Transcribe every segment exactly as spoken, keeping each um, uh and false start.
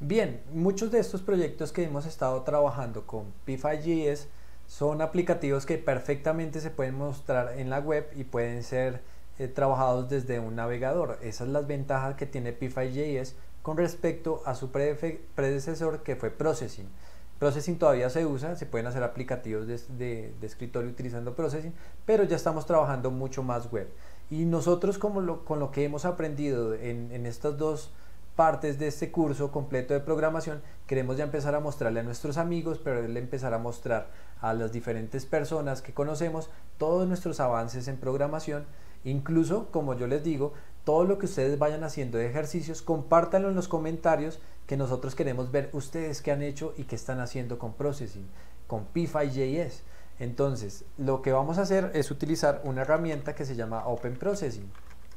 Bien, muchos de estos proyectos que hemos estado trabajando con P cinco J S son aplicativos que perfectamente se pueden mostrar en la web y pueden ser eh, trabajados desde un navegador. Esas son las ventajas que tiene P cinco J S con respecto a su predecesor, que fue Processing. Processing todavía se usa, se pueden hacer aplicativos de, de, de escritorio utilizando Processing, pero ya estamos trabajando mucho más web. Y nosotros, como lo, con lo que hemos aprendido en, en estas dos partes de este curso completo de programación, queremos ya empezar a mostrarle a nuestros amigos, pero empezar a mostrar a las diferentes personas que conocemos todos nuestros avances en programación. Incluso, como yo les digo, todo lo que ustedes vayan haciendo de ejercicios, compártanlo en los comentarios, que nosotros queremos ver ustedes qué han hecho y qué están haciendo con Processing, con P cinco J S. Entonces, lo que vamos a hacer es utilizar una herramienta que se llama Open Processing.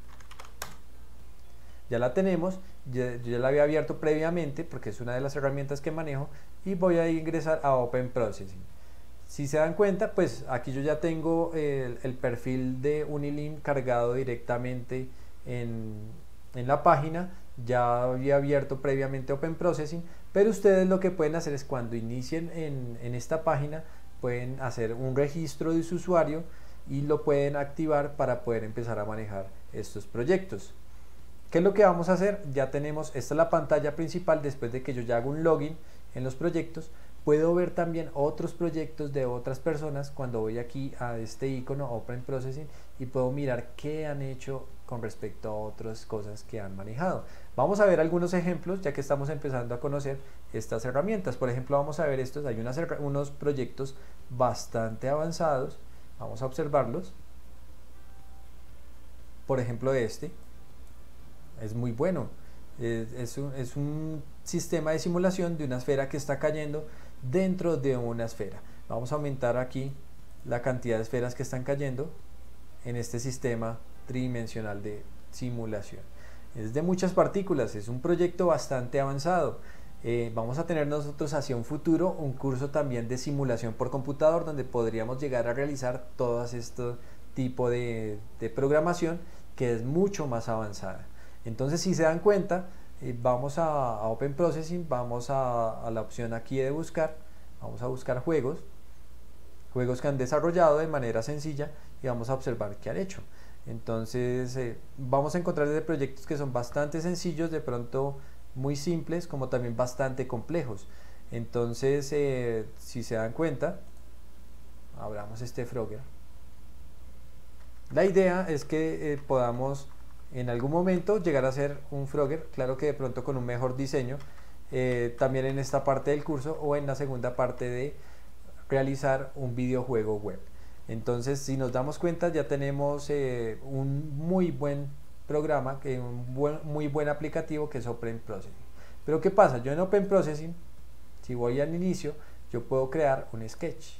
Ya la tenemos, ya, yo ya la había abierto previamente porque es una de las herramientas que manejo, y voy a ingresar a Open Processing. Si se dan cuenta, pues aquí yo ya tengo el, el perfil de Unilink cargado directamente en, en la página. Ya había abierto previamente Open Processing, pero ustedes lo que pueden hacer es, cuando inicien en, en esta página, pueden hacer un registro de su usuario y lo pueden activar para poder empezar a manejar estos proyectos. ¿Qué es lo que vamos a hacer? Ya tenemos, esta es la pantalla principal. Después de que yo ya hago un login en los proyectos, puedo ver también otros proyectos de otras personas cuando voy aquí a este icono Open Processing, y puedo mirar qué han hecho con respecto a otras cosas que han manejado. Vamos a ver algunos ejemplos, ya que estamos empezando a conocer estas herramientas. Por ejemplo, vamos a ver estos, hay unas, unos proyectos bastante avanzados, vamos a observarlos. Por ejemplo, este es muy bueno. Es, es, un, es un sistema de simulación de una esfera que está cayendo dentro de una esfera. Vamos a aumentar aquí la cantidad de esferas que están cayendo en este sistema tridimensional de simulación. Es de muchas partículas, es un proyecto bastante avanzado. Eh, vamos a tener nosotros hacia un futuro un curso también de simulación por computador, donde podríamos llegar a realizar todo este tipo de, de programación, que es mucho más avanzada. Entonces, si se dan cuenta, eh, vamos a, a Open Processing, vamos a, a la opción aquí de buscar, vamos a buscar juegos, juegos que han desarrollado de manera sencilla, y vamos a observar qué han hecho. Entonces, eh, vamos a encontrar desde proyectos que son bastante sencillos, de pronto muy simples, como también bastante complejos. Entonces, eh, si se dan cuenta, abramos este Frogger. La idea es que eh, podamos en algún momento llegar a ser un Frogger, claro que de pronto con un mejor diseño, eh, también en esta parte del curso, o en la segunda parte de realizar un videojuego web. Entonces, si nos damos cuenta, ya tenemos eh, un muy buen programa, que un buen, muy buen aplicativo, que es Open Processing. Pero ¿qué pasa? Yo en Open Processing, si voy al inicio, yo puedo crear un sketch,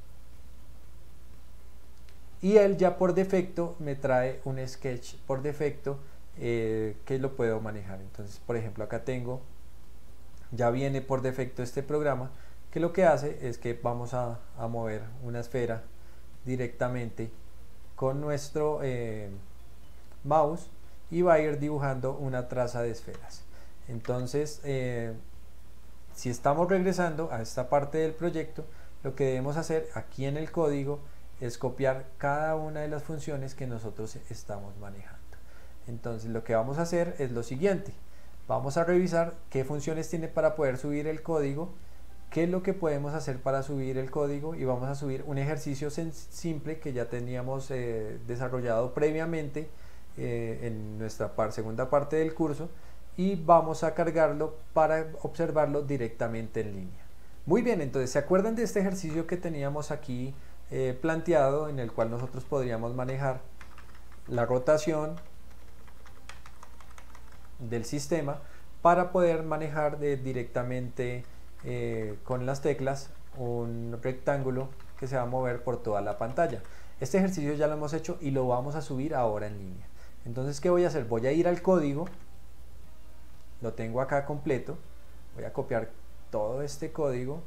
y él ya por defecto me trae un sketch por defecto, eh, que lo puedo manejar. Entonces, por ejemplo, acá tengo, ya viene por defecto este programa, que lo que hace es que vamos a, a mover una esfera directamente con nuestro eh, mouse, y va a ir dibujando una traza de esferas. Entonces, eh, si estamos regresando a esta parte del proyecto, lo que debemos hacer aquí en el código es copiar cada una de las funciones que nosotros estamos manejando. Entonces, lo que vamos a hacer es lo siguiente: vamos a revisar qué funciones tiene para poder subir el código, qué es lo que podemos hacer para subir el código, y vamos a subir un ejercicio simple que ya teníamos eh, desarrollado previamente eh, en nuestra par segunda parte del curso, y vamos a cargarlo para observarlo directamente en línea. Muy bien, entonces, ¿se acuerdan de este ejercicio que teníamos aquí eh, planteado, en el cual nosotros podríamos manejar la rotación del sistema para poder manejar de, directamente eh, con las teclas un rectángulo que se va a mover por toda la pantalla? Este ejercicio ya lo hemos hecho y lo vamos a subir ahora en línea. Entonces, ¿qué voy a hacer? Voy a ir al código, lo tengo acá completo, voy a copiar todo este código,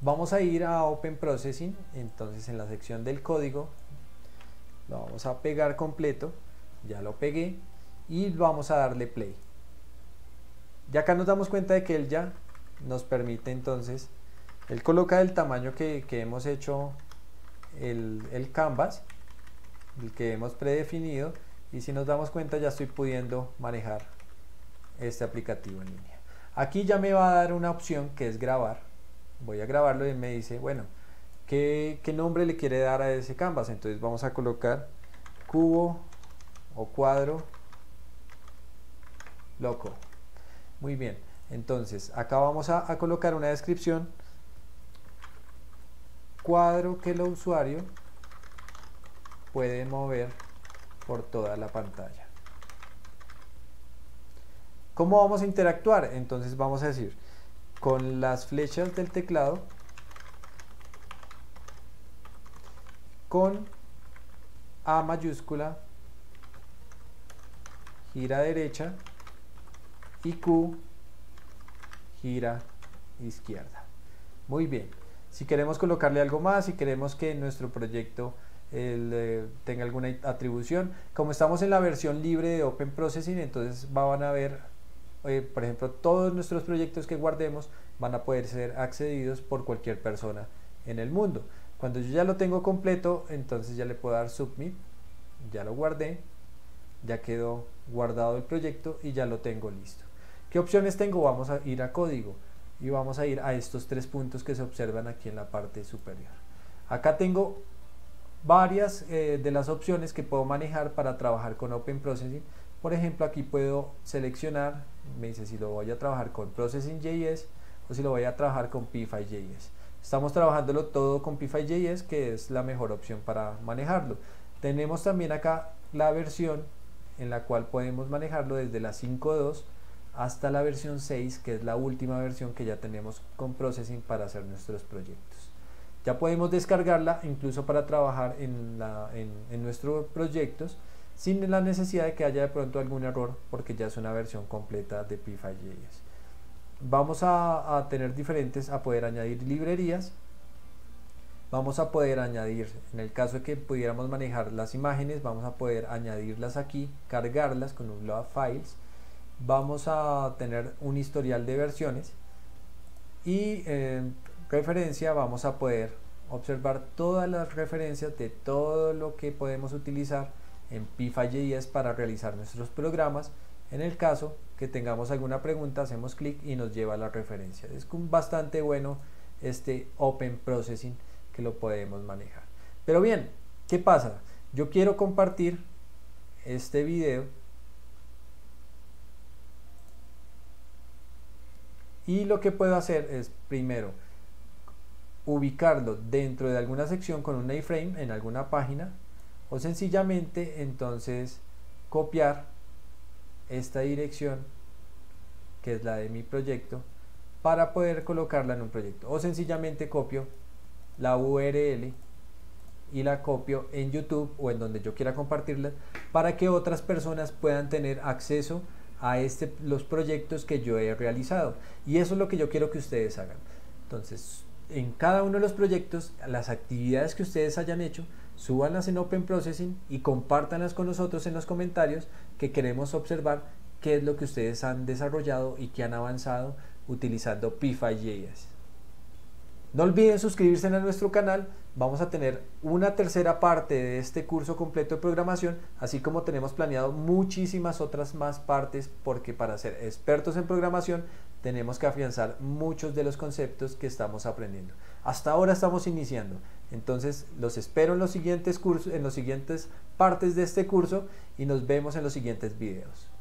Vamos a ir a Open Processing, entonces en la sección del código lo vamos a pegar completo, ya lo pegué y vamos a darle play. Ya acá nos damos cuenta de que él ya nos permite entonces, él coloca el tamaño que, que hemos hecho el, el canvas, el que hemos predefinido, y si nos damos cuenta ya estoy pudiendo manejar este aplicativo en línea. Aquí ya me va a dar una opción que es grabar. Voy a grabarlo y me dice, bueno, ¿qué, qué nombre le quiere dar a ese canvas? Entonces vamos a colocar cubo o cuadro loco. Muy bien, entonces acá vamos a, a colocar una descripción: cuadro que el usuario puede mover por toda la pantalla. ¿Cómo vamos a interactuar? Entonces vamos a decir, con las flechas del teclado, con A mayúscula, gira derecha, y Q, gira izquierda. Muy bien. Si queremos colocarle algo más, si queremos que nuestro proyecto el, eh, tenga alguna atribución, como estamos en la versión libre de Open Processing, entonces van a ver, eh, por ejemplo, todos nuestros proyectos que guardemos van a poder ser accedidos por cualquier persona en el mundo. Cuando yo ya lo tengo completo, entonces ya le puedo dar Submit, ya lo guardé, ya quedó guardado el proyecto y ya lo tengo listo. ¿Qué opciones tengo? Vamos a ir a código y vamos a ir a estos tres puntos que se observan aquí en la parte superior. Acá tengo varias eh, de las opciones que puedo manejar para trabajar con Open Processing. Por ejemplo, aquí puedo seleccionar, me dice si lo voy a trabajar con Processing punto J S o si lo voy a trabajar con P cinco punto J S. Estamos trabajándolo todo con P cinco punto J S, que es la mejor opción para manejarlo. Tenemos también acá la versión en la cual podemos manejarlo desde la cinco punto dos hasta la versión seis, que es la última versión que ya tenemos con Processing para hacer nuestros proyectos. Ya podemos descargarla incluso para trabajar en, la, en, en nuestros proyectos sin la necesidad de que haya de pronto algún error, porque ya es una versión completa de P cinco punto J S. Vamos a, a tener diferentes, a poder añadir librerías. Vamos a poder añadir, en el caso de que pudiéramos manejar las imágenes, vamos a poder añadirlas aquí, cargarlas con un load files. Vamos a tener un historial de versiones y en referencia vamos a poder observar todas las referencias de todo lo que podemos utilizar en P cinco punto J S para realizar nuestros programas. En el caso que tengamos alguna pregunta, hacemos clic y nos lleva a la referencia. Es bastante bueno este Open Processing, que lo podemos manejar. Pero bien, ¿qué pasa? Yo quiero compartir este video y lo que puedo hacer es, primero, ubicarlo dentro de alguna sección con un iframe en alguna página, o sencillamente entonces copiar esta dirección, que es la de mi proyecto, para poder colocarla en un proyecto, o sencillamente copio la U R L y la copio en YouTube o en donde yo quiera compartirla, para que otras personas puedan tener acceso a este, los proyectos que yo he realizado. Y eso es lo que yo quiero que ustedes hagan. Entonces, en cada uno de los proyectos, las actividades que ustedes hayan hecho, súbanlas en Open Processing y compártanlas con nosotros en los comentarios, que queremos observar qué es lo que ustedes han desarrollado y que han avanzado utilizando P cinco punto J S. No olviden suscribirse a nuestro canal. Vamos a tener una tercera parte de este curso completo de programación, así como tenemos planeado muchísimas otras más partes, porque para ser expertos en programación tenemos que afianzar muchos de los conceptos que estamos aprendiendo. Hasta ahora estamos iniciando, entonces los espero en los siguientes cursos, en los siguientes partes de este curso, y nos vemos en los siguientes videos.